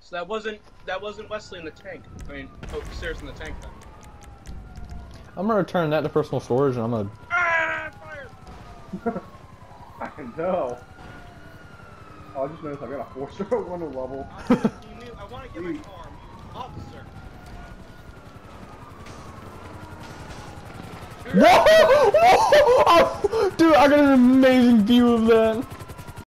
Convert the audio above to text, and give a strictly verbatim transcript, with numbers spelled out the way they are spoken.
So that wasn't that wasn't Wesley in the tank. I mean, oh, Sarah's in the tank then. I'm gonna return that to personal storage, and I'm gonna. Ah, fire! I know. Oh, I just noticed I got a four-star one level. I, you knew, I want to get my car, officer. Whoa! Whoa! Dude, I got an amazing view of that.